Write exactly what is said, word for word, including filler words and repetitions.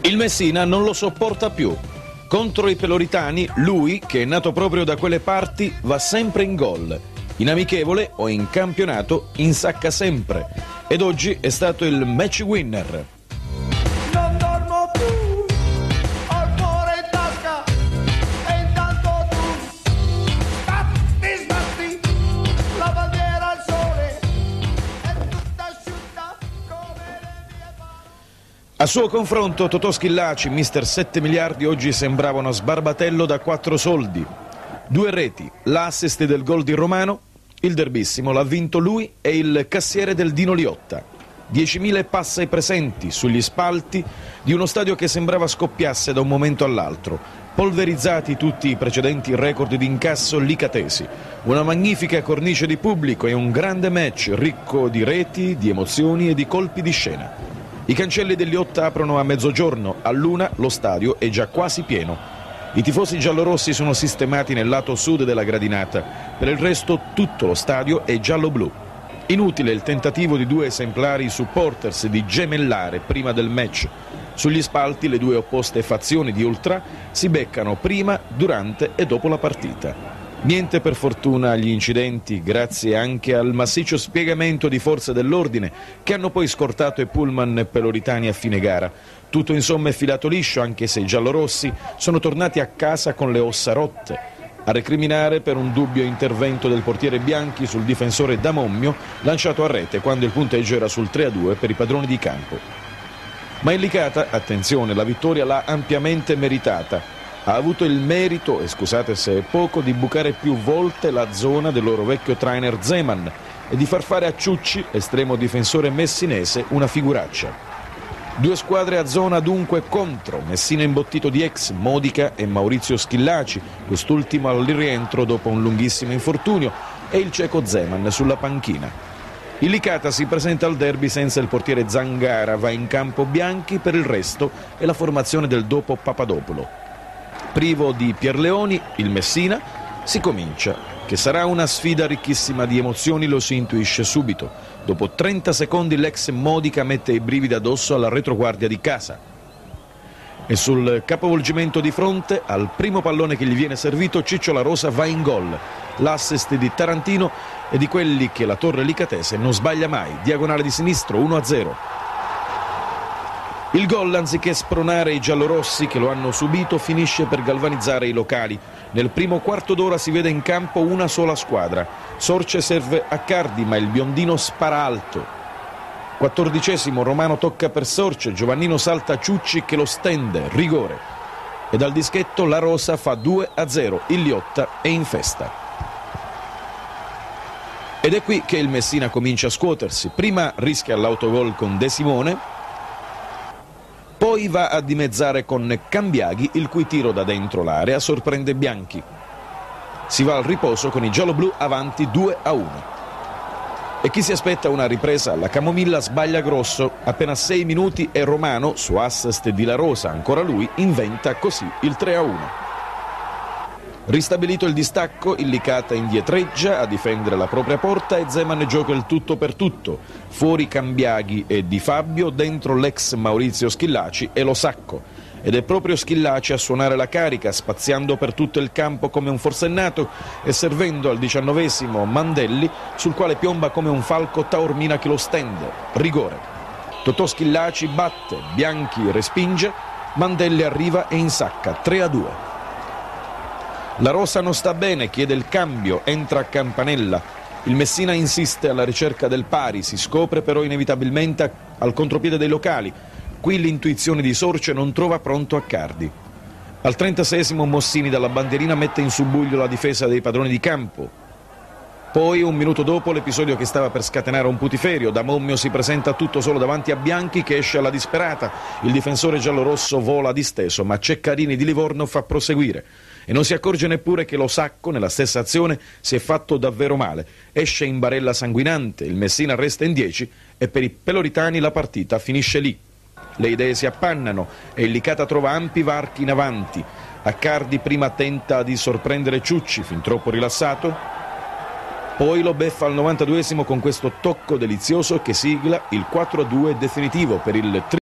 Il Messina non lo sopporta più. Contro i peloritani, lui, che è nato proprio da quelle parti, va sempre in gol. In amichevole o in campionato insacca sempre. Ed oggi è stato il match winner. Non dormo più, ho il cuore in tasca e intanto tu sbatti, sbatti, la bandiera al sole è tutta asciutta come le mie mani. A suo confronto Totò Schillaci, mister sette miliardi, oggi sembrava uno sbarbatello da quattro soldi. Due reti, l'assist del gol di Romano, il derbissimo l'ha vinto lui e il cassiere del Dino Liotta. diecimila e passa i presenti sugli spalti di uno stadio che sembrava scoppiasse da un momento all'altro, polverizzati tutti i precedenti record di incasso licatesi, una magnifica cornice di pubblico e un grande match ricco di reti, di emozioni e di colpi di scena. I cancelli del Liotta aprono a mezzogiorno, all'una lo stadio è già quasi pieno. I tifosi giallorossi sono sistemati nel lato sud della gradinata, per il resto tutto lo stadio è giallo-blu. Inutile il tentativo di due esemplari supporters di gemellare prima del match. Sugli spalti le due opposte fazioni di ultra si beccano prima, durante e dopo la partita. Niente per fortuna agli incidenti, grazie anche al massiccio spiegamento di forze dell'ordine che hanno poi scortato i pullman peloritani a fine gara. Tutto insomma è filato liscio, anche se i giallorossi sono tornati a casa con le ossa rotte. A recriminare per un dubbio intervento del portiere Bianchi sul difensore Damommio, lanciato a rete quando il punteggio era sul tre a due per i padroni di campo. Ma in Licata, attenzione, la vittoria l'ha ampiamente meritata. Ha avuto il merito, e scusate se è poco, di bucare più volte la zona del loro vecchio trainer Zeman e di far fare a Ciucci, estremo difensore messinese, una figuraccia. Due squadre a zona dunque contro, Messina imbottito di ex, Modica e Maurizio Schillaci, quest'ultimo al rientro dopo un lunghissimo infortunio, e il ceco Zeman sulla panchina. Il Licata si presenta al derby senza il portiere Zangara, va in campo Bianchi, per il resto è la formazione del dopo Papadopoulo. Privo di Pierleoni, il Messina, si comincia, che sarà una sfida ricchissima di emozioni, lo si intuisce subito. Dopo trenta secondi l'ex Modica mette i brividi addosso alla retroguardia di casa. E sul capovolgimento di fronte, al primo pallone che gli viene servito, Ciccio La Rosa va in gol. L'assist di Tarantino è di quelli che la torre licatese non sbaglia mai, diagonale di sinistro, uno a zero. Il gol, anziché spronare i giallorossi che lo hanno subito, finisce per galvanizzare i locali. Nel primo quarto d'ora si vede in campo una sola squadra. Sorce serve a Cardi, ma il biondino spara alto. Quattordicesimo, Romano tocca per Sorce, Giovannino salta a Ciucci che lo stende, rigore. E dal dischetto La Rosa fa due a zero, il Liotta è in festa. Ed è qui che il Messina comincia a scuotersi. Prima rischia l'autogol con De Simone, poi va a dimezzare con Cambiaghi, il cui tiro da dentro l'area sorprende Bianchi. Si va al riposo con i gialloblu avanti due a uno. E chi si aspetta una ripresa alla Camomilla sbaglia grosso. Appena sei minuti e Romano, su assist di La Rosa, ancora lui, inventa così il tre a uno. Ristabilito il distacco, il Licata indietreggia a difendere la propria porta e Zeman gioca il tutto per tutto. Fuori Cambiaghi e Di Fabio, dentro l'ex Maurizio Schillaci e Lo Sacco. Ed è proprio Schillaci a suonare la carica, spaziando per tutto il campo come un forsennato e servendo al diciannovesimo Mandelli, sul quale piomba come un falco Taormina che lo stende. Rigore. Totò Schillaci batte, Bianchi respinge, Mandelli arriva e insacca tre a due. La Rosa non sta bene, chiede il cambio, entra a Campanella. Il Messina insiste alla ricerca del pari, si scopre però inevitabilmente al contropiede dei locali. Qui l'intuizione di Sorce non trova pronto Accardi. Al trentaseiesimo Mossini dalla bandierina mette in subbuglio la difesa dei padroni di campo. Poi, un minuto dopo, l'episodio che stava per scatenare un putiferio, Damommio si presenta tutto solo davanti a Bianchi che esce alla disperata. Il difensore giallorosso vola disteso, ma Ceccarini di Livorno fa proseguire. E non si accorge neppure che Lo Sacco, nella stessa azione, si è fatto davvero male. Esce in barella sanguinante, il Messina resta in dieci e per i peloritani la partita finisce lì. Le idee si appannano e il Licata trova ampi varchi in avanti. Accardi prima tenta di sorprendere Ciucci, fin troppo rilassato, poi lo beffa al novantaduesimo con questo tocco delizioso che sigla il quattro a due definitivo per il